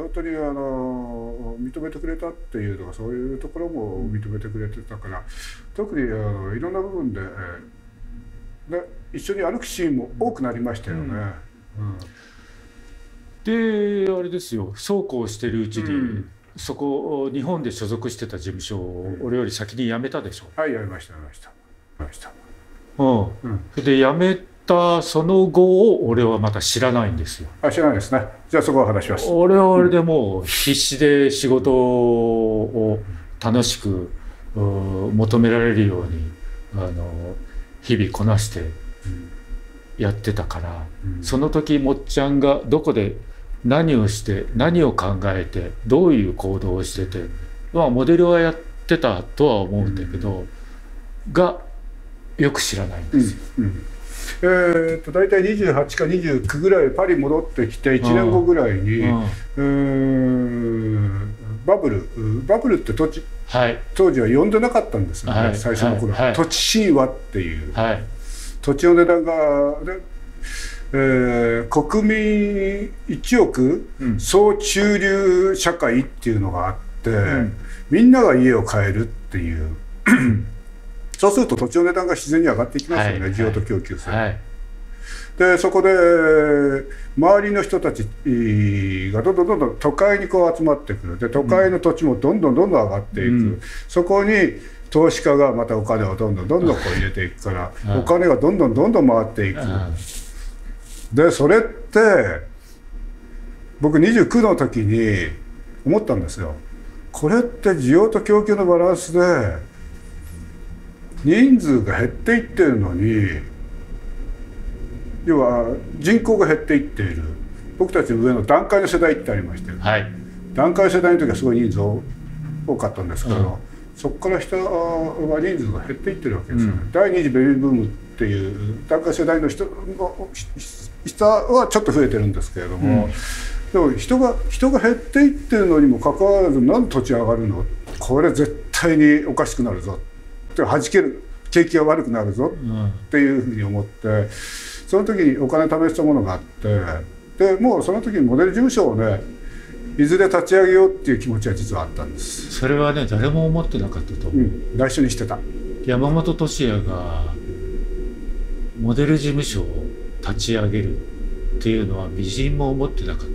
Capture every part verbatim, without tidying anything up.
本当にあの認めてくれたっていうのが、そういうところも認めてくれてたから、特にあのいろんな部分で、えー、で一緒に歩くシーンも多くなりましたよね。うんうん、であれですよ、そうこうしてるうちに、うん、そこ日本で所属してた事務所を俺より先に辞めたでしょ。 はい、辞めました辞めました辞めました。 うん、うん、で辞めたその後を俺はまた知らないんですよ。 あ、知らないですね。じゃあそこは話します。 俺は俺でもう必死で仕事を楽しく求められるようにあの日々こなしてやってたから、うん、その時もっちゃんがどこで何をして何を考えてどういう行動をしてて、まあモデルはやってたとは思うんだけど、うん、がよく知らないんですよ。うんうん、 えー、と大体にじゅうはちかにじゅうきゅうぐらいパリ戻ってきていちねんごぐらいに、うんうん、バブルバブルって土地、はい、当時は呼んでなかったんですよね、はい、最初の頃、はい、土地神話っていう、はい、土地の値段が、ねえー、国民いちおく、うん、総中流社会っていうのがあって、うん、みんなが家を買えるっていうそうすると土地の値段が自然に上がっていきますよね、はい、需要と供給性、はい、でそこで周りの人たちがどんどんどんどん都会にこう集まってくる。で都会の土地もどんどんどんどん上がっていく、うん、そこに投資家がまたお金をどんどんどんどんこう入れていくから、うん、お金がどんどんどんどん回っていく、うん、でそれって僕にじゅうきゅうの時に思ったんですよ。これって需要と供給のバランスで人数が減っていってるのに、要は人口が減っていっている。僕たちの上の団塊の世代ってありましたよね、はい、団塊世代の時はすごい人数多かったんですけど、うん、そこから下は人数が減っていってるわけですよね、うん、第二次ベビーブームっていう団塊世代の人の下はちょっと増えてるんですけれども、うん、でも人が人が減っていってるのにもかかわらず、なんで土地上がるの、これ絶対におかしくなるぞ、弾ける、景気が悪くなるぞっていうふうに思って、その時にお金貯めてたものがあって、でもうその時にモデル事務所をね、いずれ立ち上げようっていう気持ちは実はあったんです。 それはね、誰も思ってなかったと思う、うん、 内緒にしてた。 山本俊也がモデル事務所を立ち上げるっていうのは微塵も思ってなかったね、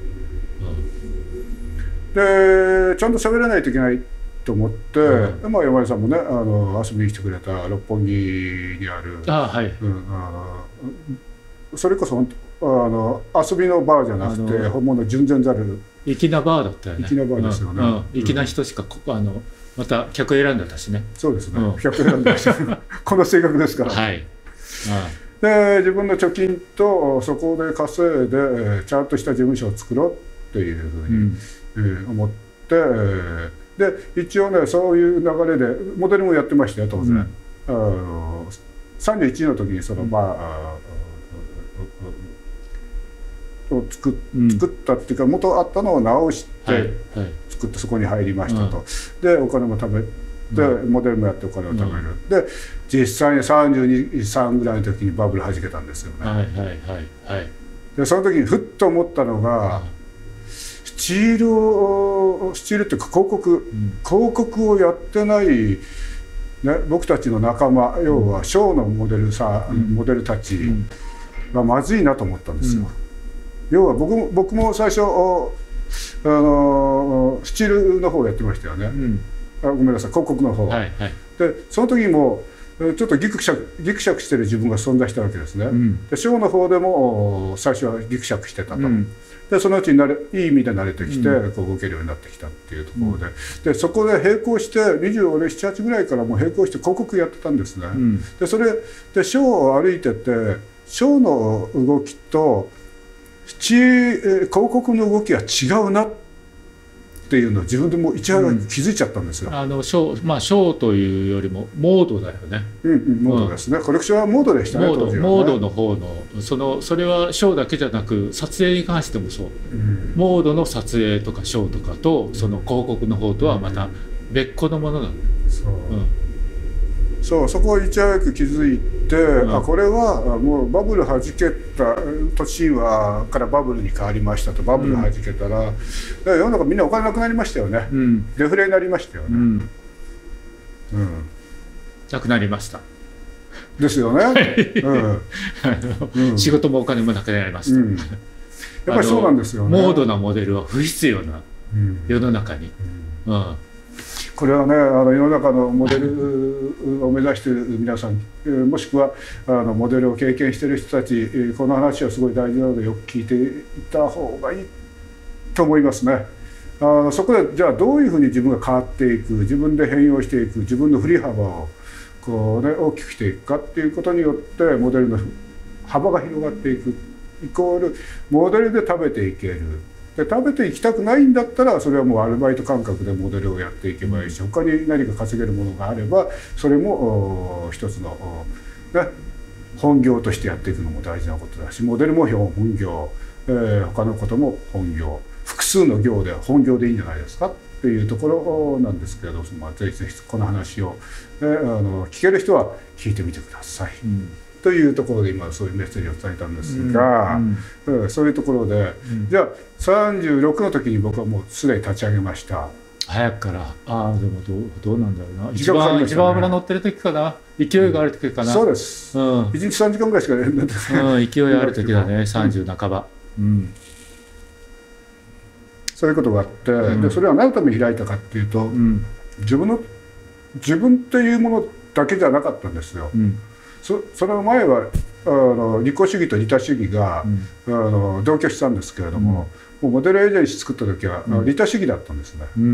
うん、でちゃんと喋らないといけないと思って、うん、まあ、山根さんもね、あの遊びに来てくれた六本木にある、 あ、はい、うん、 あのそれこそ本当あの遊びのバーじゃなくて本物純然ざる粋なバーだったよね。 粋なバーですよね、 うんうん、粋な人しかあのまた客選んでたしね。 そうですね、うん、客選んでたしこの性格ですから、はい、で自分の貯金とそこで稼いでちゃんとした事務所を作ろうっていうふうに、うんえー、思って、で一応ね、そういう流れでモデルもやってましたよ当然、うん、あのさんじゅういちの時にそのバーを作っ、うん、作ったっていうか、元あったのを直して作ってそこに入りましたと、うん、でお金も貯めて、うん、モデルもやってお金を貯める、うん、で実際にさんじゅうに、さんぐらいの時にバブル弾けたんですよね。はいはいはいはい。でその時にふっと思ったのが、スチールをスチールっていうか広告、うん、広告をやってない、ね、僕たちの仲間、要はショーのモデルさ、うん、モデルたちがまずいなと思ったんですよ、うん、要は僕も僕も最初あのスチールの方をやってましたよね、うん、あごめんなさい、広告の方、はいはい、でその時もちょっとギクシャクギクシャクしてる自分が存在したわけですね、うん、でショーの方でも最初はギクシャクしてたと、うん、でそのうちに慣れいい意味で慣れてきて、うん、こう動けるようになってきたっていうところで、うん、でそこで並行してにじゅうなな、はちぐらいからもう並行して広告やってたんですね、うん、でそれでショーを歩いててショーの動きと広告の動きは違うなっていうのを自分でも一応気づいちゃったんですよ、 うん、あのショー、まあショーというよりもモードだよね。 うんうん、モードですね、うん、コレクションはモードでしたね、 モード、 当時はね、 モードの方のそのそれはショーだけじゃなく撮影に関してもそう、うん、モードの撮影とかショーとかとその広告の方とはまた別個のものなんだ、うん、そう、うん、 そうそこをいち早く気づいて、うん、あこれはもうバブルはじけた年はからバブルに変わりましたと。バブルはじけたら、うん、世の中みんなお金なくなりましたよね、うん、デフレになりましたよね、うんうん、なくなりましたですよね、うんうん、仕事もお金もなくなりました、うん、やっぱりそうなんですよね。 モードなモデルは不必要な世の中に、うんうんこれはね、あの世の中のモデルを目指している皆さん、もしくはあのモデルを経験している人たち、この話はすごい大事なのでよく聞いていた方がいいと思いますね。あのそこでじゃあどういうふうに自分が変わっていく、自分で変容していく、自分の振り幅をこう、ね、大きくしていくかっていうことによってモデルの幅が広がっていくイコールモデルで食べていける。で食べていきたくないんだったらそれはもうアルバイト感覚でモデルをやっていけばいいし、他に何か稼げるものがあればそれも一つの、ね、本業としてやっていくのも大事なことだし、モデルも本業、えー、他のことも本業、複数の業で本業でいいんじゃないですかっていうところなんですけれど、まあ、ぜひぜひこの話を、ね、あの聞ける人は聞いてみてください。うん、というところで今そういうメッセージを伝えたんですが、うんうん、そういうところで、うん、じゃあさんじゅうろくの時に僕はもうすでに立ち上げました。 早くから。ああでもどう、どうなんだろうな。一番、ね、一番脂乗ってる時かな。勢いがある時かな。 うん、そうです、うん、いちにちさんじかんぐらいしかやんない、 うん、勢いある時だね。さんじゅう半ば、うん、 そういうことがあって、うん、でそれは何のために開いたかっていうと、うん、自分の自分っていうものだけじゃなかったんですよ。うん、そ, その前はあの利己主義と利他主義が、うん、あの同居したんですけれども、うん、もうモデルエージェンシー作った時は、うん、利他主義だったんですね。うん、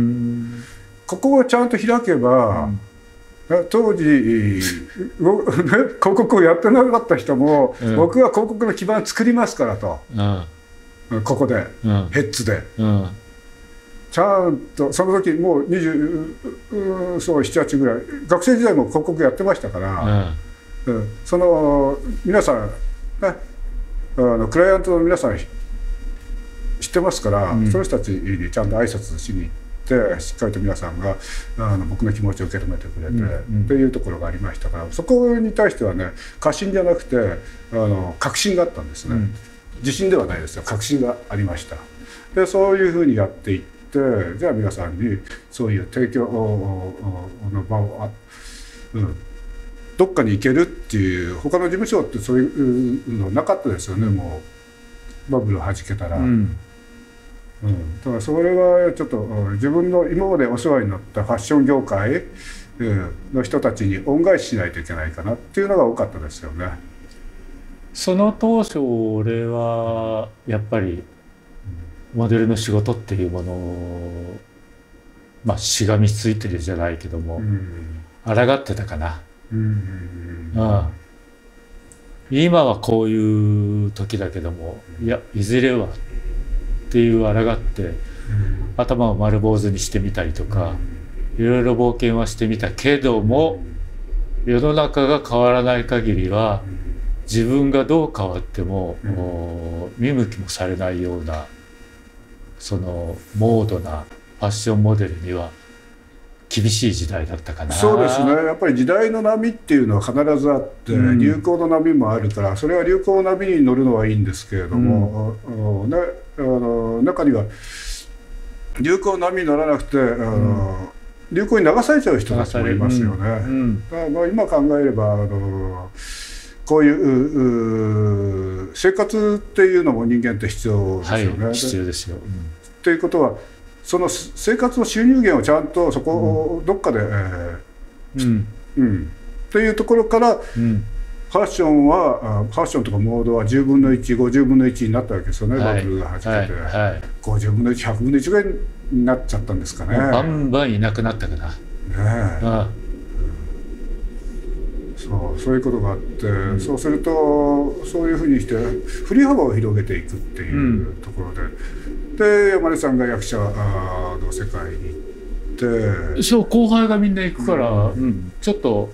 ここをちゃんと開けば、うん、当時広告をやってなかった人も、うん、僕は広告の基盤作りますからと、うん、ここで、うん、ヘッズで、うん、ちゃんとその時もうにじゅう、そうなな、はちぐらい学生時代も広告やってましたから、うんうん、その皆さん、ね、あのクライアントの皆さん知ってますから、うん、その人たちにちゃんと挨拶しに行ってしっかりと皆さんがあの僕の気持ちを受け止めてくれて、うんうん、っていうところがありましたから、そこに対してはね過信じゃなくてあの確信があったんですね、うん、自信ではないですよ、確信がありました。でそういうふうにやっていって、じゃあ皆さんにそういう提供の場を、うん、どっかに行けるっていう、他の事務所ってそういうのなかったですよね、もうバブルをはじけたら、うんうん、だからそれはちょっと自分の今までお世話になったファッション業界の人たちに恩返ししないといけないかなっていうのが多かったですよね。 その当初俺はやっぱりモデルの仕事っていうものをまあしがみついてるじゃないけども、うん、抗ってたかな。うんうん、今はこういう時だけども、いやいずれはっていう抗って、うん、頭を丸坊主にしてみたりとか、うん、いろいろ冒険はしてみたけども、世の中が変わらない限りは自分がどう変わっても、うん、もう見向きもされないようなそのモードなファッションモデルには厳しい時代だったかな。 そうですね、やっぱり時代の波っていうのは必ずあって、うん、流行の波もあるから、それは流行の波に乗るのはいいんですけれども、うん、ね、あの中には流行の波に乗らなくて、あの、うん、流行に流されちゃう人たちもいますよね。うんうん、だから今考えればあのこういう生活っていうのも人間って必要ですよね。 はい、必要ですよ。うん、 っていうことはその生活の収入源をちゃんとそこをどっかで、うんうんうん、っていうところから、うん、ファッションはファッションとかモードはじゅうぶんのいち、ごじゅうぶんのいちになったわけですよね、はい、バブルがはじけて、はいはい、ごじゅうぶんのいち、ひゃくぶんのいちぐらいになっちゃったんですかね。 バンバンいなくなったかな。ねえ、ああ、 そう、そういうことがあって、うん、そうするとそういうふうにして振り幅を広げていくっていうところで、うん、で山根さんが役者の世界に行って、 そう後輩がみんな行くから、うんうん、ちょっと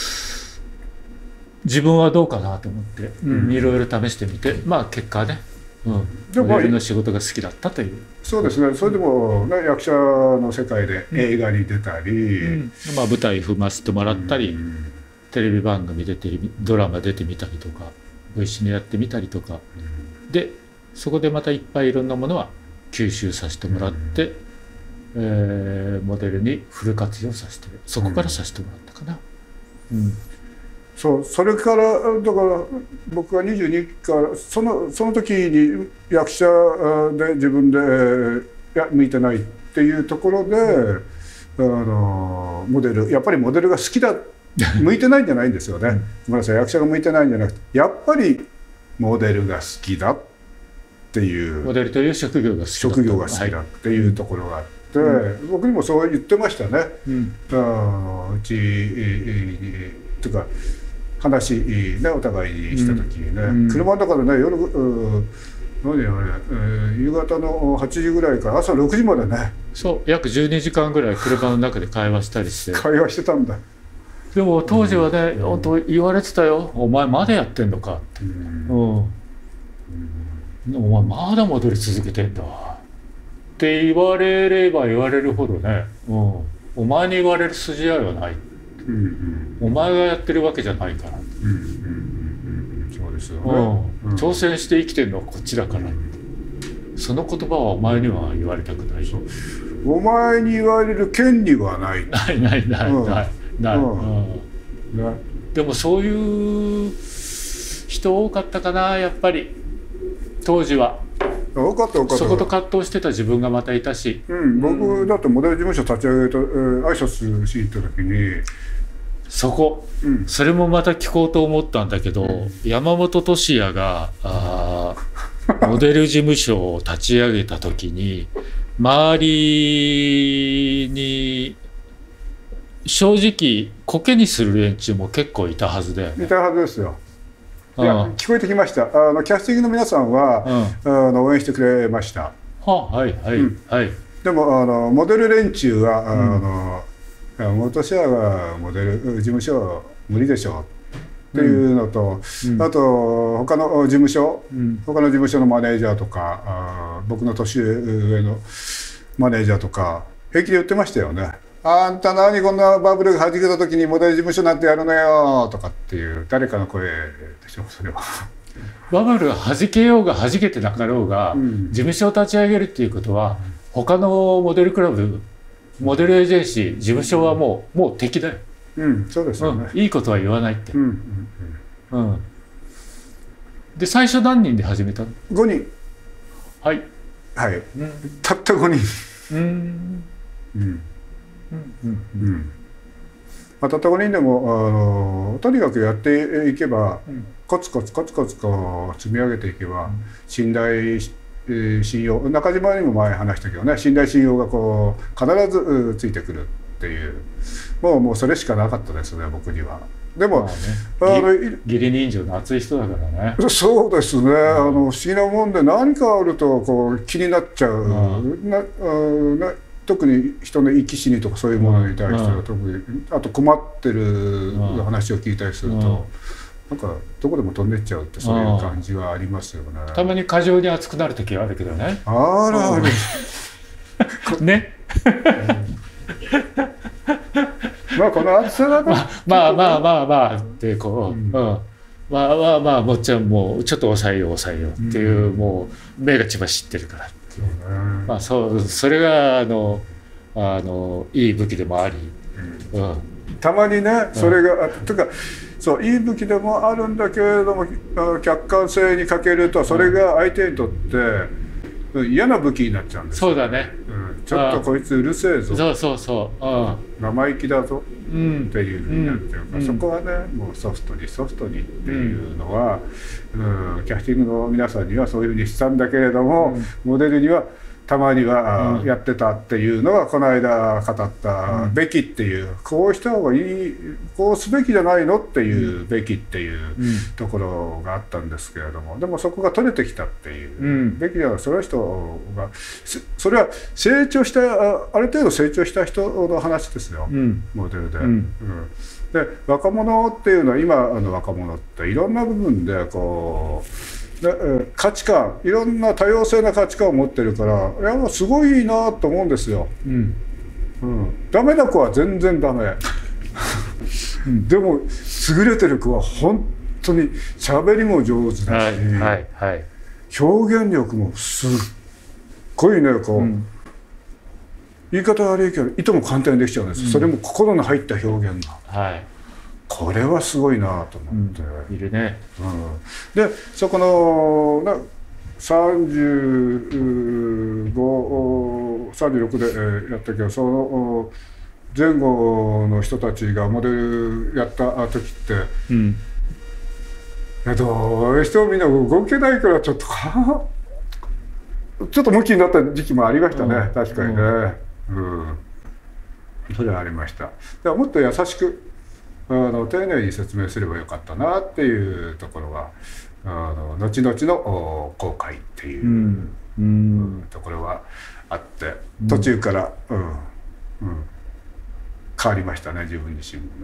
自分はどうかなと思って、うん、いろいろ試してみて、まあ結果ねうん、モデルの仕事が好きだったという。 そうですね。それでも、ね、役者の世界で映画に出たり、うんうんまあ、舞台踏ませてもらったり、うん、テレビ番組出てドラマ出てみたりとか一緒にやってみたりとか、うん、でそこでまたいっぱいいろんなものは吸収させてもらって、うんえー、モデルにフル活用させてそこからさせてもらったかな。うんうんそうそれからだから僕がにじゅうにからそのその時に役者で自分でいや向いてないっていうところで、うん、あのモデルやっぱりモデルが好きだ向いてないんじゃないんですよね。ごめんなさい役者が向いてないんじゃなくてやっぱりモデルが好きだっていうモデルという職業が好きだ職業が好きだっていうところがあって、はい、僕にもそう言ってましたね。うん、あうちというか話ねお互いにした時にね、うん、車の中でね夜何やね、えー、夕方のはちじぐらいから朝ろくじまでねそう約じゅうにじかんぐらい車の中で会話したりして会話してたんだ。 でも当時はね、うん、本当言われてたよ「お前まだやってんのか」って、うんうん「お前まだ戻り続けてんだ」って言われれば言われるほどね、うん、お前に言われる筋合いはない。うんうん、お前がやってるわけじゃないから、うんうんうん、そうですよね、うん、挑戦して生きてるのはこっちだから、うん、その言葉はお前には言われたくない。 お前に言われる権利はない。 ないないない、うん、ないない、うんうん、でもそういう人多かったかなやっぱり当時は。 多かった多かった。 そこと葛藤してた自分がまたいたし、 うん、僕だってモデル事務所立ち上げた、えー、挨拶しに行った時にそこ、うん、それもまた聞こうと思ったんだけど、うん、山本俊也があモデル事務所を立ち上げた時に周りに正直コケにする連中も結構いたはずだよね。 いたはずですよ。いや聞こえてきました。あのキャスティングの皆さんは、うん、あの応援してくれました。 ははいはい、うん、はい。 でもあのモデル連中は、うん、あの元シェアがモデル事務所無理でしょうっていうのと、うん、あと他の事務所、うん、他の事務所のマネージャーとかあ僕の年上のマネージャーとか平気で言ってましたよね。あんた何こんなバブルがはじけた時にモデル事務所なんてやるのよとかっていう誰かの声でしょそれは。 バブルがはじけようがはじけてなかろうが、うん、事務所を立ち上げるっていうことは他のモデルクラブモデルエージェンシー事務所はもう、うん、もう敵だよ。 うんそうですよね、 うん、いいことは言わないって。うんうんうん、で最初何人で始めたの？ ごにん。 はいはい、うん、たったごにん。 うんうんまあ、たったごにんでもあのとにかくやっていけば、うん、コツコツコツコツこう積み上げていけば、うん、信頼、えー、信用中島にも前話したけどね信頼信用がこう必ずついてくるっていうもうもうそれしかなかったですね僕には。でも、 まあね、あの義理人情の熱い人だからね。 そうですね、うん、あの不思議なもんで何かあるとこう気になっちゃう、うん、なあな特に人の生き死にとかそういうものに対しては、うん、特にあと困ってる話を聞いたりすると、うん、なんかどこでも飛んでっちゃうってそういう感じはありますよね。 たまに過剰に熱くなる時はあるけどね。 あらあるねまあこの暑さがまあまあまあまあまあってこう、うんうん、まあまあまあもっちゃんもうちょっと抑えよう抑えようっていう、うん、もう目が血走ってるからっていう、うん、まあそうそれがあのあのいい武器でもあり、 うんうん、たまにねそれが、うん、というかそういい武器でもあるんだけれども客観性に欠けるとそれが相手にとって、うん、嫌な武器になっちゃうんですよ。 そうだね、 うん、ちょっとこいつうるせえぞ、 そうそうそう、うん、 生意気だぞっていうふうになっちゃうから、うん、そこはねもうソフトにソフトにっていうのは、うんうん、キャスティングの皆さんにはそういうふうにしたんだけれども、うん、モデルにはたまにはやってたっていうのがこの間語ったべきっていう、こうした方がいいこうすべきじゃないのっていうべきっていうところがあったんですけれども、でもそこが取れてきたっていう、うん、べきではその人がそれは成長したある程度成長した人の話ですよ、うん、モデルで。うんうん、で若者っていうのは今あの若者っていろんな部分でこうで価値観、いろんな多様性な価値観を持ってるから、いやすごいなと思うんですよ。うん、うん、ダメな子は全然ダメでも優れてる子は本当に喋りも上手だし、はいはいはい、表現力もすっごいねこう、うん、言い方悪いけどいとも簡単にできちゃうんです、うん、それも心の入った表現が、はい、これはすごいなと思って、 うん、いるね、 うん、でそこのなさんじゅうご、さんじゅうろくでやったけど、その前後の人たちがモデルやった時って、うん、どうしてもみんな動けないからちょっとかちょっとムキになった時期もありましたね、うん、確かにね、うん、それはありました。だからもっと優しくあの丁寧に説明すればよかったなっていうところがあの後々の後悔っていう、うんうん、ところはあって途中から、うんうん、変わりましたね自分自身もね、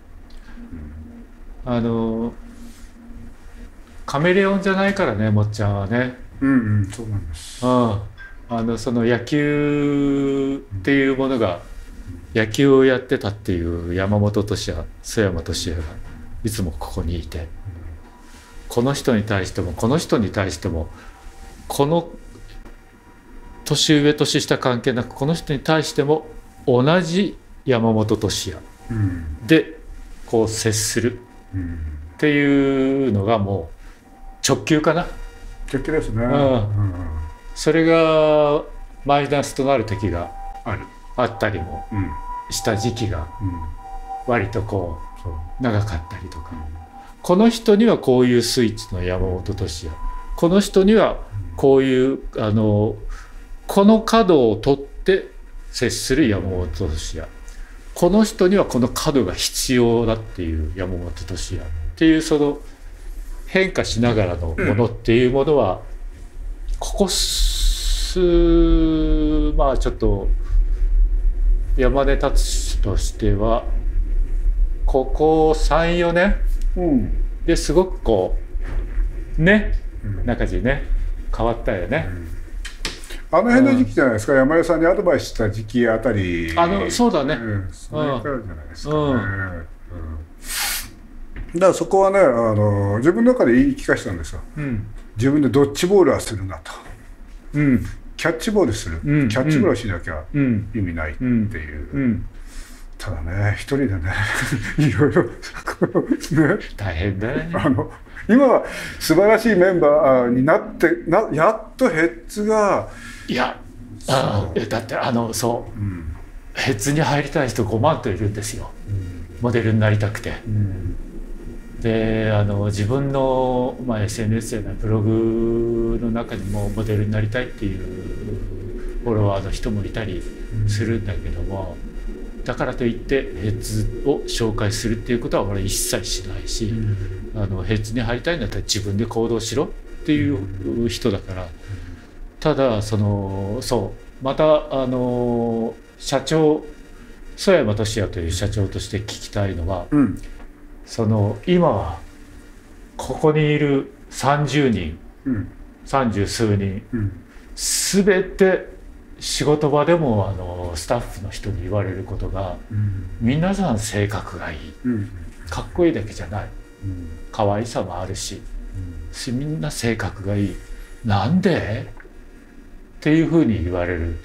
うん、あのカメレオンじゃないからねもっちゃんはね、 うんうん、そうなんです。 ああのその野球っていうものが、うん、野球をやってたっていう山本俊哉、須山俊哉がいつもここにいて、うん、この人に対してもこの人に対してもこの年上年下関係なくこの人に対しても同じ山本俊哉でこう接するっていうのがもう直球かな。 直球ですね、 うんうん、それがマイナスとなる時があるあったりもした時期が割とこう長かったりとか、この人にはこういうスイッチの山本俊哉、この人にはこういうあのこの角を取って接する山本俊哉、この人にはこの角が必要だっていう山本俊哉っていうその変化しながらのものっていうものは、ここ数まあちょっと山根達としてはここさん、よねんですごくこうね中地ね変わったよね。 あの辺の時期じゃないですか、うん、山根さんにアドバイスした時期あたり、 あのそうだね、 うん、それからじゃないですかね、うんうん、だからそこはねあの自分の中で言い聞かせたんですよ、うん、自分でドッジボールはするなと、うん、キャッチボールする、うん、キャッチボールしなきゃ意味ないっていう、うんうん、ただね一人でねいろいろね大変だね。 あの今は素晴らしいメンバーになってなやっとヘッズがいやあだってあのそう、うん、ヘッズに入りたい人ごまんといるんですよ、うん、モデルになりたくて、うん、であの自分の、まあ、エスエヌエス やブログの中にもモデルになりたいっていうフォロワーの人もいたりするんだけども、だからといってヘッズを紹介するっていうことは俺一切しないし、うん、あのヘッズに入りたいんだったら自分で行動しろっていう人だから。ただそのそうまたあの社長曽山俊哉という社長として聞きたいのは、うん、その今はここにいるさんじゅうにん、うん、さんじゅう数人、うん、全て仕事場でもあのスタッフの人に言われることが、うん、皆さん性格がいい、うん、かっこいいだけじゃない、うん、可愛さもあるし、うん、みんな性格がいい、なんでっていうふうに言われる、うん、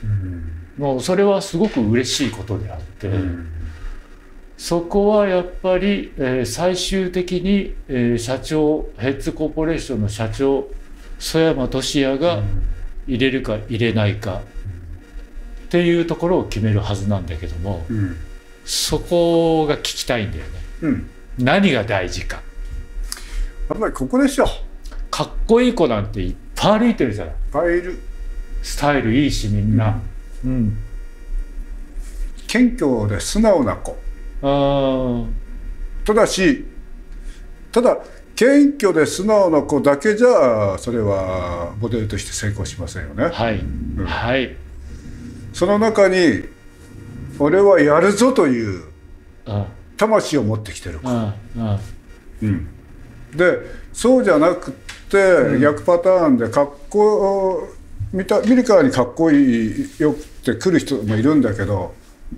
もうそれはすごく嬉しいことであって、うん、そこはやっぱり、えー、最終的に、えー、社長ヘッズコーポレーションの社長曽山俊哉が入れるか入れないかっていうところを決めるはずなんだけども、うん、そこが聞きたいんだよね、うん、何が大事か。 やっぱりここでしょ。 かっこいい子なんていっぱい歩いてるじゃない。いっぱいいる。 スタイルいいしみんな、うんうん、 謙虚で素直な子。あただしただ謙虚で素直な子だけじゃそれはモデルとして成功しませんよね。 はい、うん、はい。 その中に俺はやるぞという魂を持ってきてる子、うん、でそうじゃなくって逆パターンでかっこ見た見るからにかっこいいよって来る人もいるんだけど、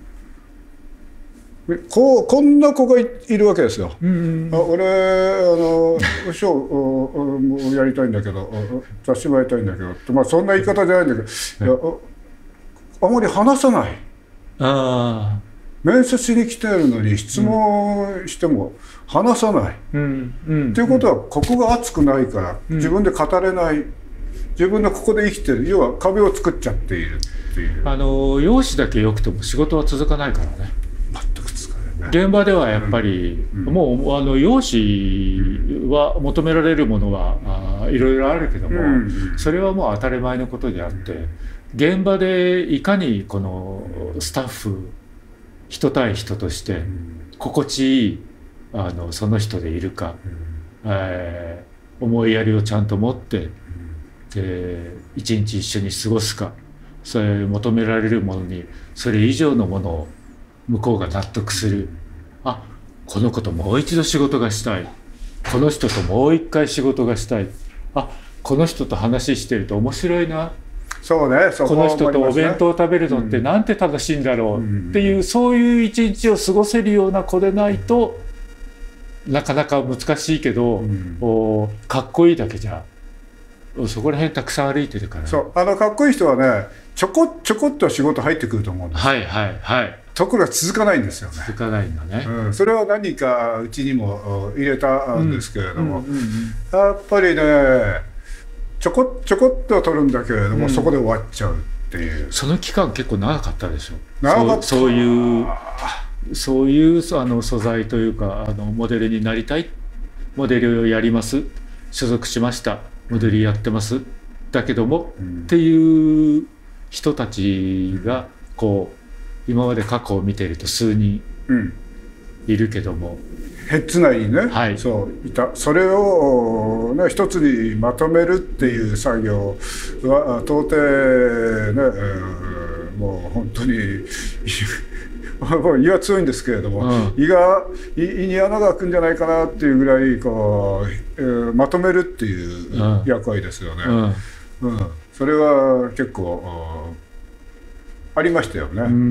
こうこんな子が い, いるわけですよ。うんうん、あ俺あのショーをやりたいんだけど雑誌もやりたいんだけどって、まあ、そんな言い方じゃないんだけど、いやあまり話さない。あ面接しに来てるのに質問しても話さない。と、うんうん、いうことはここが熱くないから自分で語れない、自分のここで生きてる、要は壁を作っちゃっているっていう。あの容姿だけ良くても仕事は続かないからね。 全く続かないね。 現場ではやっぱり、うんうん、もうあの容姿は求められるものはいろいろあるけども、うん、それはもう当たり前のことであって、現場でいかにこのスタッフ人対人として心地いいあのその人でいるか、うん、えー、思いやりをちゃんと持ってで一日一緒に過ごすか、それ求められるものにそれ以上のものを向こうが納得する。あ、この子ともう一度仕事がしたい、この人ともう一回仕事がしたい、あ、この人と話してると面白いな、 そうね、そここの人とお弁当を食べるのってなんて楽しいんだろうっていう、うん、そういう一日を過ごせるような子でないとなかなか難しいけど、うん、おかっこいいだけじゃそこら辺たくさん歩いてるから。 そうあのかっこいい人はねちょこちょこっと仕事入ってくると思うんです。 はいはいはい。 ところが続かないんですよね。 続かないんだね、 うん、それは何かうちにも入れたんですけれども、やっぱりねちょこちょこっと取るんだけれども、うん、そこで終わっちゃうっていう。 その期間結構長かったでしょ。 長かった。 そう、そういうそういうあの素材というかあのモデルになりたい、モデルをやります、所属しました、モデルやってます、だけども、うん、っていう人たちがこう今まで過去を見ていると数人いるけども、 ヘッズ内にね、 はい、 そういた。それを、ね、一つにまとめるっていう作業は到底ね、えー、もう本当に胃は強いんですけれども、うん、胃が胃に穴が開くんじゃないかなっていうぐらいこう、えー、まとめるっていう役割ですよね。うんうん、それは結構ありましたよね。うんうん、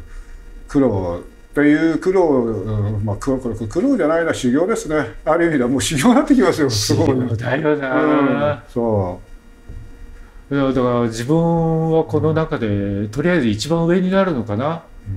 苦労という苦労、うん、まあ苦労、苦労じゃないな、修行ですね。ある意味ではもう修行になってきますよ。 すごい。修行だよな、うん。 そう。 いやだから自分はこの中でとりあえず一番上になるのかな。うん、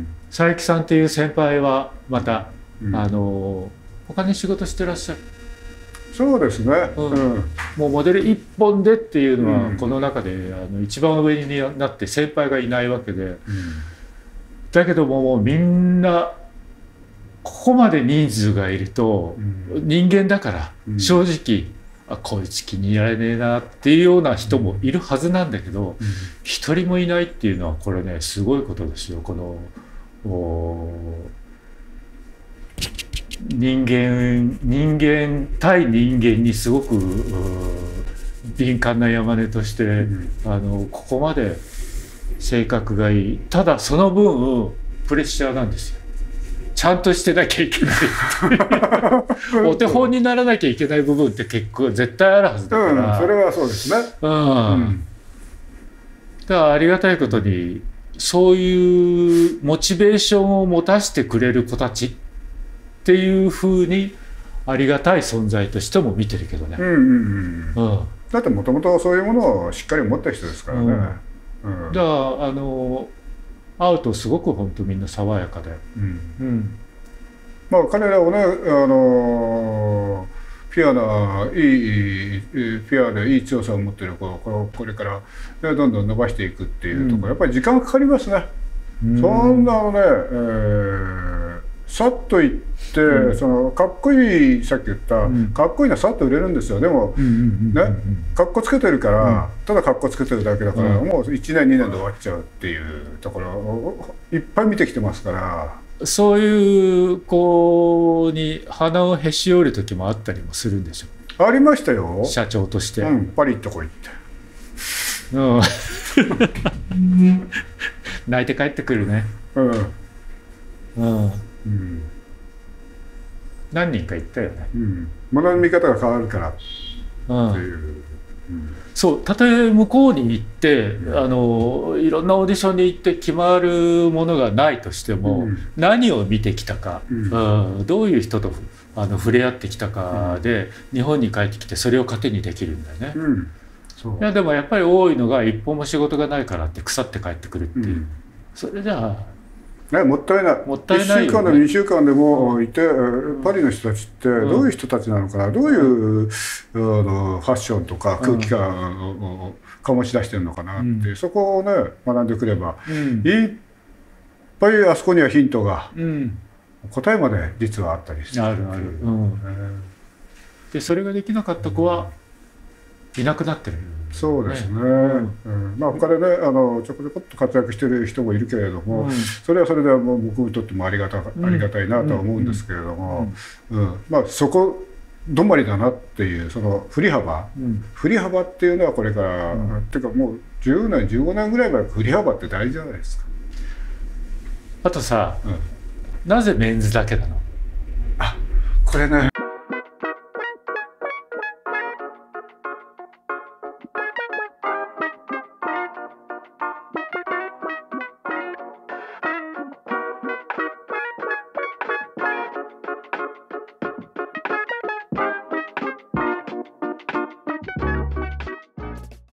佐伯さんっていう先輩はまた、うん、あの他に仕事してらっしゃる。 そうですね。 うんうん、もうモデル一本でっていうのは、うん、この中であの一番上になって先輩がいないわけで。うん、だけどももうみんなここまで人数がいると、うん、人間だから正直、うん、あこいつ気に入られねえなっていうような人もいるはずなんだけど、一、うん、人もいないっていうのはこれねすごいことですよ。この人間人間対人間にすごく敏感な山根として、うん、あのここまで性格がいい。ただその分プレッシャーなんですよ。ちゃんとしてなきゃいけないお手本にならなきゃいけない部分って結構絶対あるはずだから、 うん、それはそうですね、うんうん、 だからありがたいことにそういうモチベーションを持たせてくれる子たちっていうふうにありがたい存在としても見てるけどね、うんうんうんうん、だってもともとそういうものをしっかり持った人ですからね、 うんうん、だからあの会うとすごく本当みんな爽やかで、うんうん、 まあ彼らをね、あのピュアないいピュアでいい強さを持っている子をこれから、ね、どんどん伸ばしていくっていうところ、うん、やっぱり時間かかりますね、うん、そんなのね、えー、さっといって、うん、そのかっこいいさっき言った、うん、かっこいいのはさっと売れるんですよ。でも、ね、かっこつけてるから、うん、ただかっこつけてるだけだから、うん、もういちねんにねんで終わっちゃうっていうところをいっぱい見てきてますから。 そういう子に鼻をへし折る時もあったりもするんでしょう。 ありましたよ、 社長として、 うん、パリッとこ行って、 うん、泣いて帰ってくるね、うんうんうん、何人か言ったよね、 うん、物の見方が変わるから、 っていう。 うん、そうたとえ向こうに行って、うん、あのいろんなオーディションに行って決まるものがないとしても、うん、何を見てきたか、うんうん、どういう人とあの触れ合ってきたかで、うん、日本に帰ってきてそれを糧にできるんだよね。うん、そういやでもやっぱり多いのが一本も仕事がないからって腐って帰ってくるっていう、うん、それじゃあね、もったいない。 もったいないよね。 いっしゅうかんでもにしゅうかんでもいて、うん、パリの人たちってどういう人たちなのかな、うん、どういう、あのファッションとか空気感を醸し出してるのかなって、うん、そこをね学んでくれば、うん、いっぱいあそこにはヒントが、うん、答えまで実はあったりしてあるある、うん、でそれができなかった子はいなくなってる。 そうですね、ねうん、まあ他でねあのちょこちょこっと活躍してる人もいるけれども、うん、それはそれでもう僕にとってもありがた、うん、ありがたいなとは思うんですけれども、うんうんうん、まあそこ止まりだなっていうその振り幅、うん、振り幅っていうのはこれから、うん、っていうかもうじゅうねんじゅうごねんぐらいまで振り幅って大事じゃないですか。 あとさ、うん、なぜメンズだけなの？ あこれね